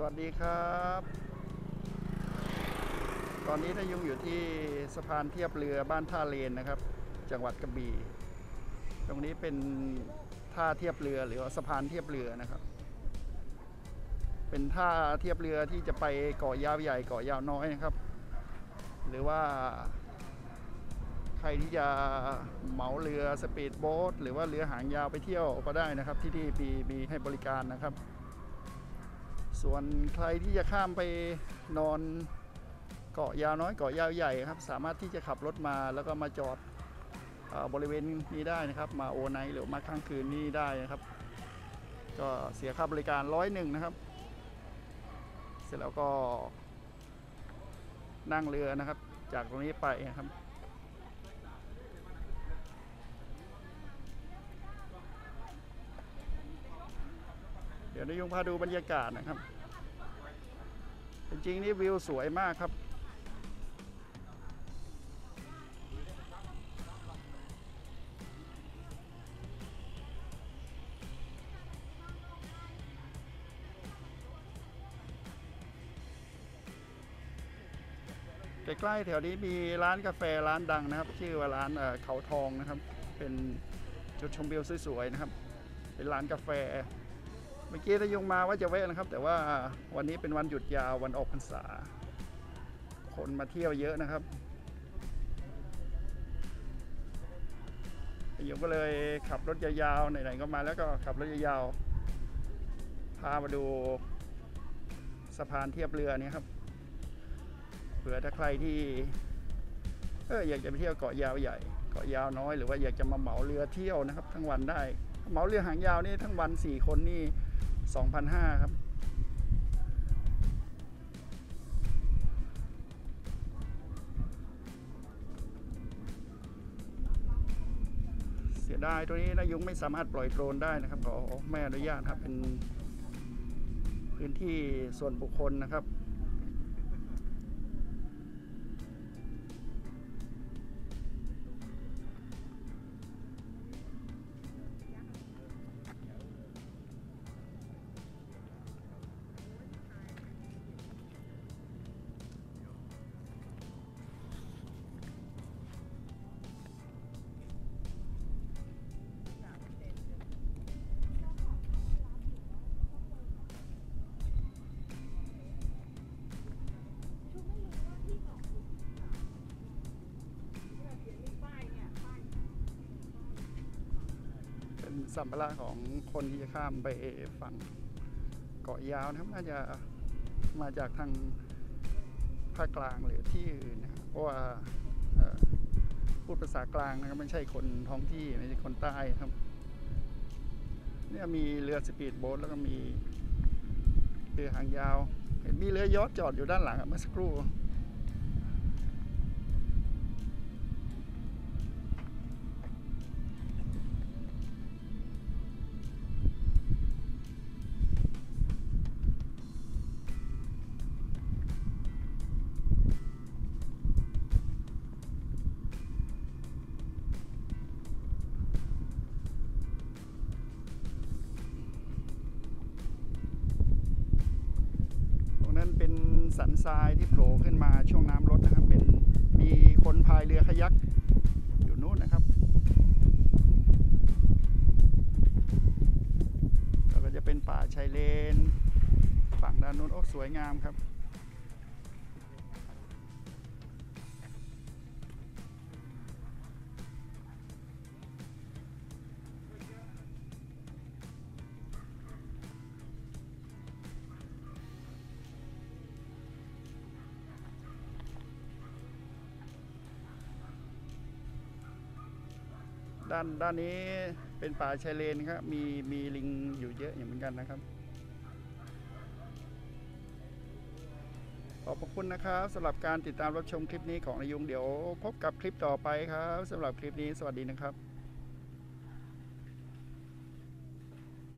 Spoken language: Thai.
วัสดีครับตอนนี้นายุงอยู่ที่สะพานเทียบเรือบ้านท่าเลนนะครับจังหวัดกระบี่ตรงนี้เป็นท่าเทียบเรือหรือว่าสะพานเทียบเรือนะครับเป็นท่าเทียบเรือที่จะไปเกาะยาวใหญ่เกาะยาวน้อยนะครับหรือว่าใครที่จะเหมาเรือสปีดโบ๊ทหรือว่าเรือหางยาวไปเที่ยวก็ได้นะครับที่นี่มีให้บริการนะครับส่วนใครที่จะข้ามไปนอนเกาะยาวน้อยเกาะยาวใหญ่ครับสามารถที่จะขับรถมาแล้วก็มาจอดบริเวณนี้ได้นะครับมาโอไนท์หรือมาค้างคืนนี้ได้นะครับก็เสียค่าบริการ101นะครับเสร็จแล้วก็นั่งเรือนะครับจากตรงนี้ไปนะครับเดี๋ยวนายุงพาดูบรรยากาศนะครับจริงๆนี่วิวสวยมากครับใกล้ๆแถวนี้มีร้านกาแฟร้านดังนะครับชื่อว่าร้านเขาทองนะครับเป็นจุดชมวิวสวยๆนะครับเป็นร้านกาแฟเมื่อกี้นายุงมาว่าจะแวะนะครับแต่ว่าวันนี้เป็นวันหยุดยาววันออกพรรษาคนมาเที่ยวเยอะนะครับนายุงก็เลยขับรถยาวๆไหนๆก็มาแล้วก็ขับรถยาวๆพามาดูสะพานเทียบเรือนี่ครับเผื่อถ้าใครที่อยากจะไปเที่ยวเกาะยาวใหญ่เกาะยาวน้อยหรือว่าอยากจะมาเหมาเรือเที่ยวนะครับทั้งวันได้เหมาเรือหางยาวนี่ทั้งวัน4คนนี่ 2,500 ครับเสียดายตัวนี้นายุงไม่สามารถปล่อยโดรนได้นะครับขอไม่อนุญาตครับเป็นพื้นที่ส่วนบุคคลนะครับสัมภาระของคนที่จะข้ามไปฝั่งเกาะยาวนะครับน่าจะมาจากทางภาคกลางหรือที่อื่นนะครับเพราะว่าพูดภาษากลางนะครับไม่ใช่คนท้องที่ไม่ใช่คนใต้ครับเนี่ยมีเรือสปีดโบ๊ทแล้วก็มีเรือหางยาวเห็นมีเรือยอชต์จอดอยู่ด้านหลังเมื่อสักครู่นั้นเป็นสันทรายที่โผล่ขึ้นมาช่วงน้ำลดนะครับเป็นมีคนพายเรือคายักอยู่นู้นนะครับแล้วก็จะเป็นป่าชายเลนฝั่งด้านนู้นโอ้สวยงามครับด้านนี้เป็นป่าชายเลนครับมีลิงอยู่เยอะอย่างเหมือนกันนะครับขอบพระคุณนะครับสำหรับการติดตามรับชมคลิปนี้ของนายุงเดี๋ยวพบกับคลิปต่อไปครับสำหรับคลิปนี้สวัสดีนะครับ